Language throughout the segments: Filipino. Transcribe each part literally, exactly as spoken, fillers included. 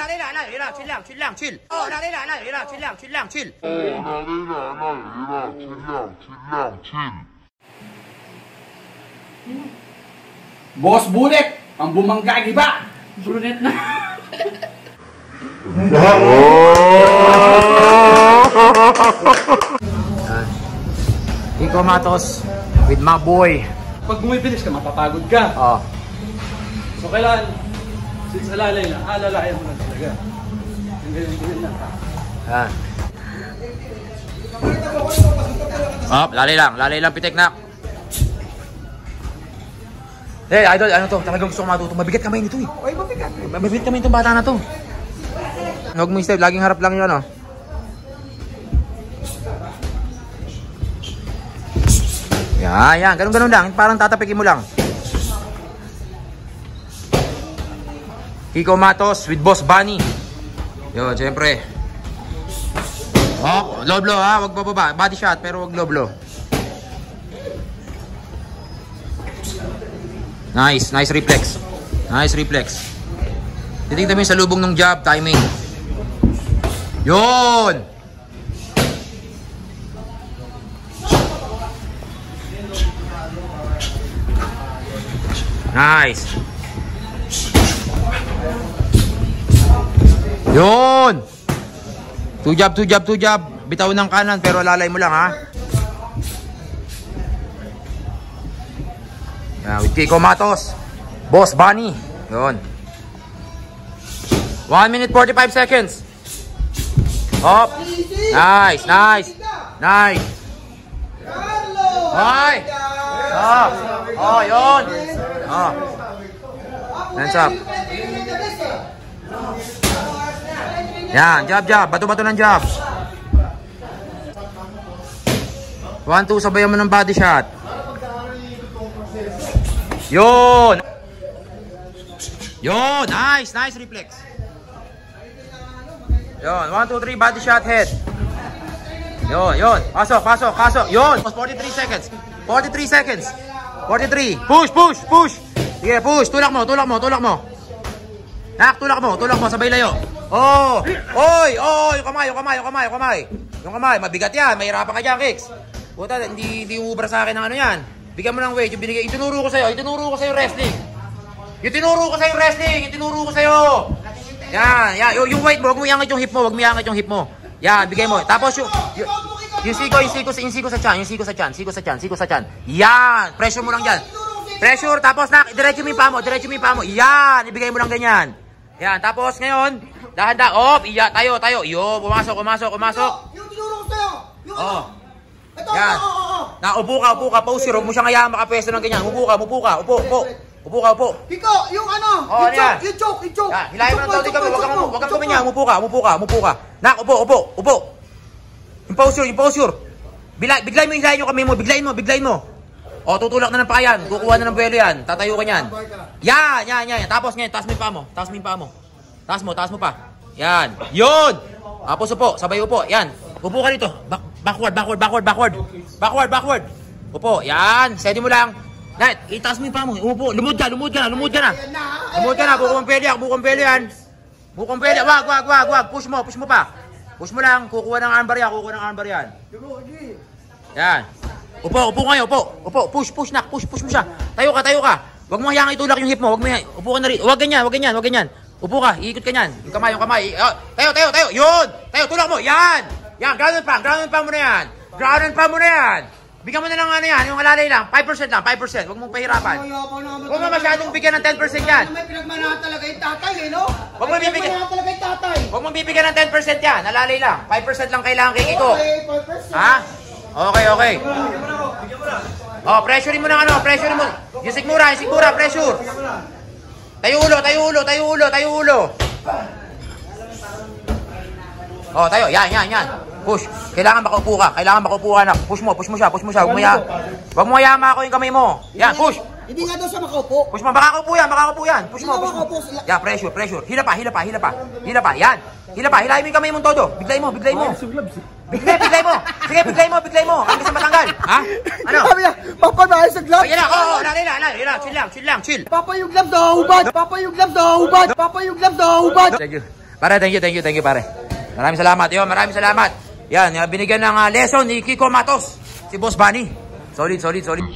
dali lang, dali lang, chill lang, chill lang, chill. Oh, dali lang, dali lang, chill lang, chill lang, chill. Oh, dali lang, dali lang, chill lang, chill lang, chill. Boss Bunet, ang bumangga iba. Brunet na. Kiko Matos with my boy. Pag bumibilis ka, mapapagod ka. Oh. So kailangan, since alalay na, alalayan mo na talaga. Ganyan-ganyan lang. Yan. Oh, lalay lang, lalay lang pitik na. Eh, hey, idol, ano to? Talagang gusto ko matuto. Mabigat kamay nito eh. Oy, mabigat. Mabigat kamay itong bata na to. Huwag mo step, laging harap lang yun, oh. Yan, yan. Ganun-ganun lang. Parang tatapikin mo lang. Kiko Matos with Boss Bunny. Yun, siyempre. Oh, low blow ha. Huwag bababa. Body shot, pero huwag low blow. Nice, nice reflex. Nice reflex. Titignan mo yung salubong ng jab, timing. Yun! Nice. Yun! Two jab, two jab, two jab. Bitaw ng kanan pero lalay mo lang ha. Yeah, with Kiko Matos, Boss Bunny. Yun. one minute forty-five seconds. Hop. Nice, nice. Nice. Hoy. Oh. Oh, yun. Oh. Hands up. Yan, jab, jab. Bato-bato ng jab. one, two, sabayan mo ng body shot. Yun! Yun! Nice! Nice reflex! Yun! one, two, three, body shot, head! Yun! Yun! Pasok! Pasok! Pasok! Yun! forty-three seconds! forty-three seconds! forty-three! Push! Push! Push! Sige, push! Tulak mo! Tulak mo! Tulak mo! Nak! Tulak mo! Tulak mo! Sabay layo! Oh! Oy! Oh! Yung kamay! Yung kamay! Yung kamay! Yung kamay! Yung kamay! Mabigat yan! Mahirapan ka dyan, Kicks! Puta! Hindi, hindi ubra sa akin ng ano yan! Bigyan mo ng weight, yung binigay, itinuro ko sa'yo, itinuro ko sa'yo wrestling. Yung tinuro ko sa'yo wrestling, yung tinuro ko sa'yo. Yan, yan, yung, yung weight mo, huwag mo iangat yung hip mo, huwag mo iangat yung hip mo. Yan, bigay mo. Tapos yung, yung, yung siko, yung siko, yung siko sa tiyan, yung siko sa tiyan, siko sa tiyan, siko sa tiyan. Yan, pressure mo lang dyan. Pressure, tapos na, diretso mo yung paa mo, diretso mo yung paa mo. Yan, ibigay mo lang ganyan. Yan, tapos ngayon, dahan-dahan, op, iya, tayo, tayo. Yo, pumasok, pumasok, pumasok. Yung tinuro ko sa'yo. Yung oh. Ito, yan. oo, oo. Na, upo ka, upo ka, pause, huwag mo siya ngayon makapwesto ng ganyan. Upo ka, upo ka, upo, upo. Upo ka, upo. Kiko, yung ano, oh, yung choke, yung choke, yung choke. Yan, hilahin mo ng tawag kami, huwag kang huwag kang kuminya, upo ka, upo ka, upo ka. Nak, upo, upo, upo. Yung posture, yung posture. Bila, biglay mo, hilahin yung kami mo, biglayin mo, biglayin mo. O, tutulak na ng paa yan, kukuha na ng buwelo yan, tatayo ka niyan. Yan, yan, yan, tapos ngayon, taas mo yung paa mo, taas mo yung paa mo. Taas mo, taas mo pa. Yan, yun. Tapos upo, sabay upo, yan. Upo ka dito, back, backward, backward, backward, backward. Backward, backward. Upo, yan, steady mo lang. Net, itaas mo yung paa mo, umupo, lumod ka, lumod ka na, lumod ka na. Lumod ka na, bukong pwede yan, bukong pwede yan. Bukong pwede, wag, wag, wag, wag, push mo, push mo pa. Push mo lang, kukuha ng armbar yan, kukuha ng armbar yan. Yan. Upo, upo kayo, upo. Upo, push, push na, push, push mo siya. Tayo ka, tayo ka. Huwag mo hayang itulak yung hip mo, huwag mo hayang. Upo ka na rin. Huwag ganyan, huwag ganyan, huwag ganyan. Upo ka, iikot ka niyan. Yung kamay, yung kamay. Oh, tayo, tayo, tayo. Yun! Tayo, tulak mo. Yan! Yan, ground and pound, ground and pound mo na yan. Ground and pound mo na yan. Bigyan mo na lang ano yan, yung alalay lang. five percent lang, five percent. Huwag mong pahirapan. Huwag mo masyadong bigyan ng ten percent yan. May pinagmanahan talaga yung tatay eh, no? Huwag mo bibigyan. Pinagmanahan talaga yung tatay. Huwag mong bibigyan ng ten percent yan. Alalay lang. five percent lang kailangan kay Kiko. Okay, five percent. Ha? Okay, okay. Oh, pressurein mo ng ano, pressurein mo. Yung sigmura, yung sigmura, pressure. Tayo ulo, tayo ulo, tayo ulo, tayo ulo. Oh, tayo. Yan, yan, yan. Push. Kailangan makaupo ka. Kailangan makaupo ka na. Push mo, push mo siya, push mo siya. Huwag mo ya. Huwag mo hayama ako yung kamay mo. Yan, push. Hindi nga daw siya makaupo. Push mo, makakaupo yan, makakaupo yan. Push mo, push mo. Makaupo. Yan, pressure, pressure. Hila pa, hila pa, hila pa. Hila pa, yan. Hila pa, hilahin mo yung kamay mong todo. Biglay mo, biglay mo. Biglay, biglay mo. Sige, biglay mo, biglay mo. Hanggang sa matanggal. Ha? Ano? Sabi niya, Papa na sa gloves. Oh, yan lang. Oo, oo, lala, lala, lala. Chill lang, chill lang, chill. Papa yung gloves na hubad. Papa yung gloves na hubad. Papa yung gloves na hubad. Thank you. Pare, thank you, thank you, thank you, pare. Maraming salamat. Yo, maraming salamat. Yan, yan binigyan ng uh, lesson ni Kiko Matos. Si Boss Bunny. Solid, solid, solid.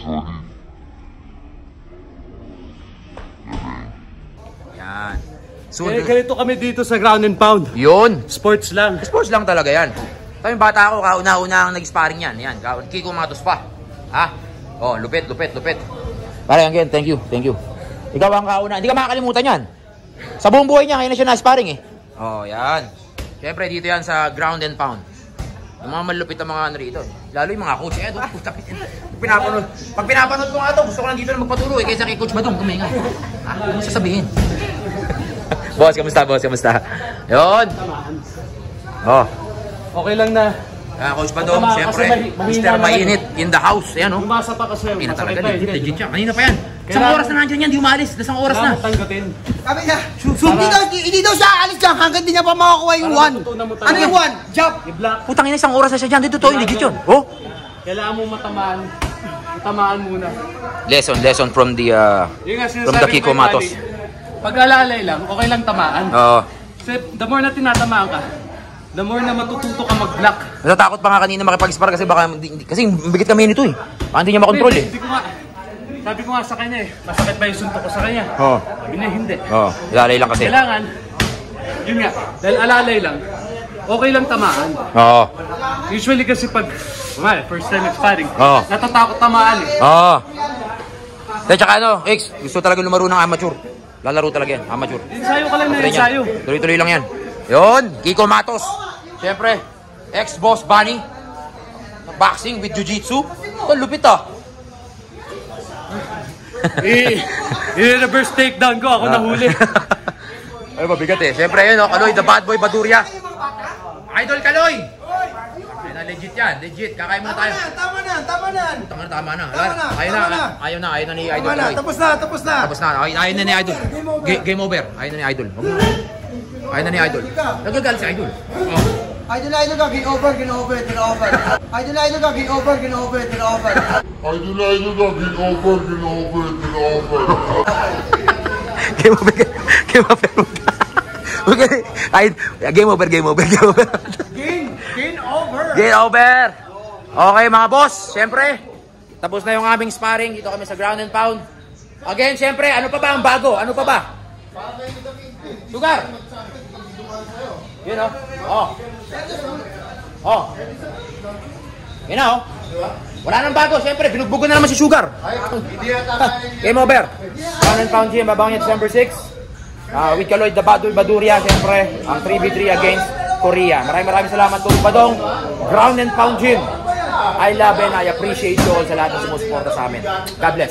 Yan. Soon, Kaya ganito kami dito sa ground and pound. yun. Sports lang. Sports lang talaga yan. Kami bata ako, kauna-una ang nag-sparring yan. Yan, Kiko Matos pa. Ha? Oh, lupit, lupit, lupit. Pare, again, thank you, thank you. Ikaw ang kauna. Hindi ka makakalimutan yan. Sa buong buhay niya, ngayon na siya na-sparring eh. Oh, yan. Siyempre, dito yan sa ground and pound. Yung mga malupit ang mga ano rito. Lalo yung mga coach. Eh, doon, puta, pinapanood. Pag pinapanood ko nga ito, gusto ko lang dito na magpatuloy. Kaysa kay Coach Badong, kumain nga. Ha? Ano sasabihin? Boss, kamusta, boss? Kamusta? Yun. Oh. Okay lang na. Ah, Coach Badong, Kasi siyempre, mahi- Mister mahina Mainit in the house. Ayan, oh. Umasa pa kasi. Kanina talaga, masakit pa, legit, hindi. legit siya. Kanina pa yan. Isang Kailangan- oras na nandiyan yan, di umalis. Isang oras na. Kailangan tanggapin. Sabi niya, hindi daw, hindi daw siya alis dyan hanggang di niya pa makakuha yung Para one. matutunan mo Ano talaga. yung one? Jump. I-block. Putang ina, isang oras na siya dyan. Dito to, legit yun. Oh. Kailangan mo matamaan. Matamaan muna. Lesson, lesson from the, uh, Yung nga from the sinasabi Kiko ko kay Matos. Manny, pag alalay lang, okay lang tamaan. Oo. Kasi the more na tinatamaan ka, the more na matututo ka mag-block. Natatakot pa nga kanina makipag-spar kasi baka, hindi- hindi- kasi bigit kami nito eh. Baka hindi niya makontrol eh. Hindi, hindi ko nga, sabi ko nga sa kanya eh, masakit ba yung suntok ko sa kanya? Oo. Sabi niya, hindi. Oo, ilalay lang kasi. Kailangan, yun nga, dahil alalay lang, okay lang tamaan. Oo. Usually kasi pag, kumari, first time sparring, Oo. natatakot tamaan eh. Oo. At saka ano, X, gusto talaga lumaro ng amateur. Lalaro talaga yan, amateur. Ensayo ka lang na Tuloy ensayo. yan. Tuloy-tuloy lang yan. Yun, Kiko Matos. Siyempre, ex-boss Bunny. Boxing with jiu-jitsu. Ito, lupit ah. I- I-reverse takedown ko, ako nahuli. Ay, mabigat eh. Siyempre, yun, oh, Kaloy, the bad boy, Baduria. Idol Kaloy! Ayun na, legit yan, legit. Kakain muna tayo. Tama na, tama na. Tama na, tama na. Tama na, Ayaw tama na, na. ayaw na, ayaw na ni Tama Idol na, Kaloy. tapos na, tapos na. Tapos na, ayaw ayaw na ni Idol. Game over. Ga- Game over. Ayaw na ni Idol. Huwag mo. Ayaw na ni Idol. Nagagalit si Idol. Oh. Idol, idol ka, game over, game over, game over. Idol, idol ka, game over, game over, game over. Idol, idol ka, get over, get over, get over. Game over. Game over. Okay. Ay, game over, game over, game over. Game, game over. Game over. Okay mga boss, syempre, tapos na yung aming sparring. Dito kami sa ground and pound. Again, syempre, ano pa ba ang bago? Ano pa ba? Sugar. Yun oh. Oh. Oh. Yun na oh. Wala nang bago, syempre, binugbog na naman si Sugar. Game over. Ground and pound gym, babaw niya December sixth. Uh, with Kaloy, the Baduy Baduria, syempre, ang three v three against Korea. Maraming maraming salamat po, Badong. Ground and pound gym. I love and I appreciate you all sa lahat ng sumusuporta sa amin. God bless.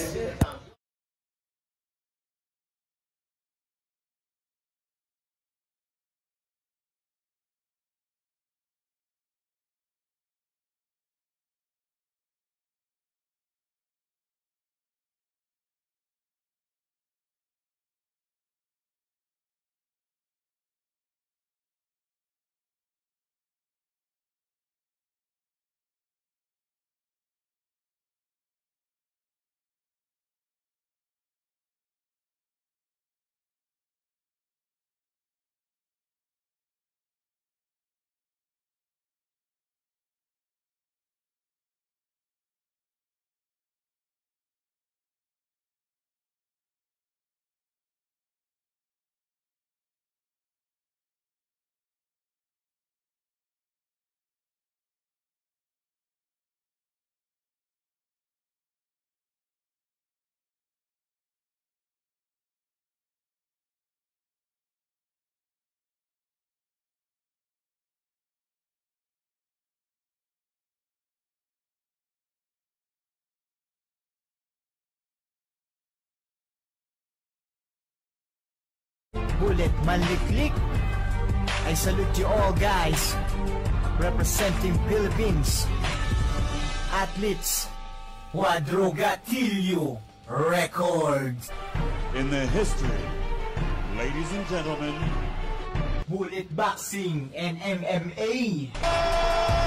Bullet Manliklik. I salute you all, guys. Representing Philippines. Athletes. Quadrogatillo Records. In the history, ladies and gentlemen, Bullet Boxing and M M A.